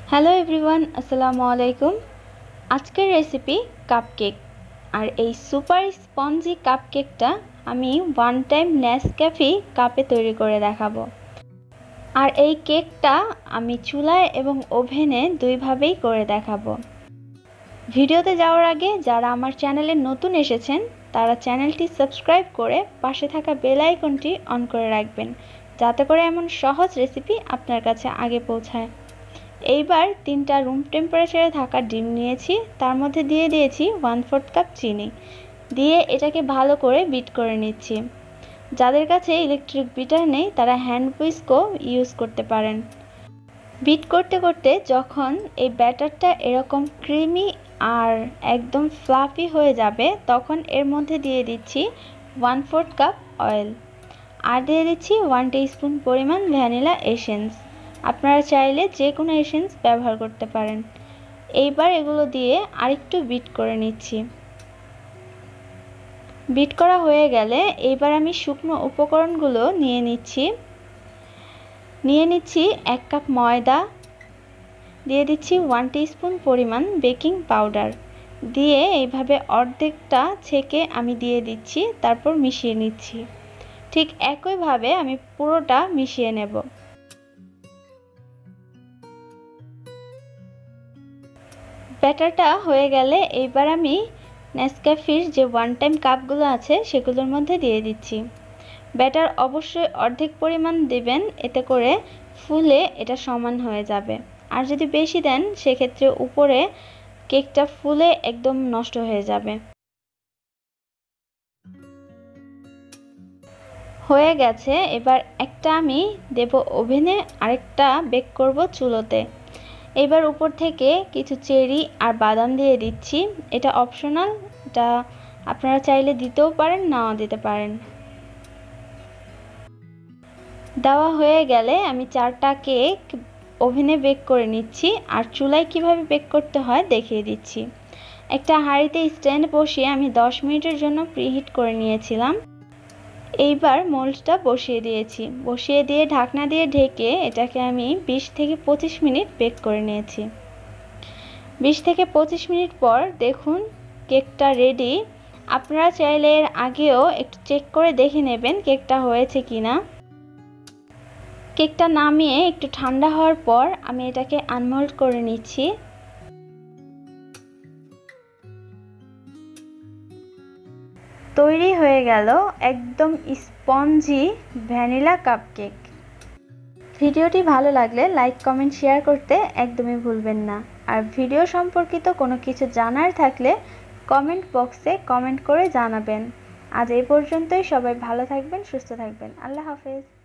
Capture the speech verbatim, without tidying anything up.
Hello everyone, আসসালামু আলাইকুম। আজকের রেসিপি কাপকেক। আর এই সুপার স্পঞ্জি কাপকেকটা আমি ওয়ান টাইম নেসক্যাফে কাপে তৈরি করে দেখাবো। আর এই কেকটা আমি চুলায় এবং ওভেনে দুইভাবেই করে দেখাবো। ভিডিওতে যাওয়ার আগে যারা আমার চ্যানেলে নতুন এসেছেন তারা চ্যানেলটি সাবস্ক্রাইব করে পাশে থাকা বেল আইকনটি অন করে রাখবেন, যাতে করে এমন সহজ রেসিপি আপনার কাছে আগে পৌঁছায়। এইবার তিনটা রুম টেম্পারেচারে থাকা ডিম নিয়েছি, তার মধ্যে দিয়ে দিয়েছি ওয়ান ফোর্থ কাপ চিনি দিয়ে এটাকে ভালো করে বিট করে নিচ্ছি। যাদের কাছে ইলেকট্রিক বিটার নেই তারা হ্যান্ড হুইস্কও ইউজ করতে পারেন। বিট করতে করতে যখন এই ব্যাটারটা এরকম ক্রিমি আর একদম ফ্লাফি হয়ে যাবে তখন এর মধ্যে দিয়ে দিচ্ছি ওয়ান ফোর্থ কাপ অয়েল আর দিয়ে দিচ্ছি ওয়ান টিস্পুন পরিমাণ ভ্যানিলা এসেন্স। আপনারা চাইলে যে কোনো এসেন্স ব্যবহার করতে পারেন। এইবার এগুলো দিয়ে আরেকটু বিট করে নিচ্ছি। বিট করা হয়ে গেলে এইবার আমি শুকনো উপকরণগুলো নিয়ে নিচ্ছি নিয়ে নিচ্ছি এক কাপ ময়দা, দিয়ে দিচ্ছি ওয়ান টিস্পুন পরিমাণ বেকিং পাউডার দিয়ে এইভাবে অর্ধেকটা ছেঁকে আমি দিয়ে দিচ্ছি, তারপর মিশিয়ে নিচ্ছি। ঠিক একইভাবে আমি পুরোটা মিশিয়ে নেব। ব্যাটারটা হয়ে গেলে এইবার আমি নেসক্যাফের যে ওয়ান টাইম কাপগুলো আছে সেগুলোর মধ্যে দিয়ে দিচ্ছি। ব্যাটার অবশ্যই অর্ধেক পরিমাণ দেবেন, এতে করে ফুলে এটা সমান হয়ে যাবে। আর যদি বেশি দেন সেক্ষেত্রে উপরে কেকটা ফুলে একদম নষ্ট হয়ে যাবে। হয়ে গেছে, এবার একটা আমি দেব ওভেনে, আরেকটা বেক করব চুলোতে। এবার উপর থেকে কিছু চেরি আর বাদাম দিয়ে দিচ্ছি। এটা অপশনাল, এটা আপনারা চাইলে দিতেও পারেন, নাও দিতে পারেন। দেওয়া হয়ে গেলে আমি চারটা কেক ওভেনে বেক করে নিচ্ছি আর চুলায় কিভাবে বেক করতে হয় দেখিয়ে দিচ্ছি। একটা হাঁড়িতে স্ট্যান্ড বসিয়ে আমি দশ মিনিটের জন্য প্রিহিট করে নিয়েছিলাম। এইবার মোল্ডটা বসিয়ে দিয়েছি, বসিয়ে দিয়ে ঢাকনা দিয়ে ঢেকে এটাকে আমি বিশ থেকে পঁচিশ মিনিট বেক করে নিয়েছি। বিশ থেকে পঁচিশ মিনিট পর দেখুন কেকটা রেডি। আপনারা চাইলে এর আগেও একটু চেক করে দেখে নেবেন কেকটা হয়েছে কিনা। কেকটা নামিয়ে একটু ঠান্ডা হওয়ার পর আমি এটাকে আনমোল্ড করে নিচ্ছি। তৈরি হয়ে গেল একদম স্পঞ্জি ভ্যানিলা কাপকেক। ভিডিওটি ভালো লাগলে লাইক কমেন্ট শেয়ার করতে একদমই ভুলবেন না। আর ভিডিও সম্পর্কিত কোনো কিছু জানার থাকলে কমেন্ট বক্সে কমেন্ট করে জানাবেন। আজ এই পর্যন্তই। সবাই ভালো থাকবেন, সুস্থ থাকবেন। আল্লাহ হাফেজ।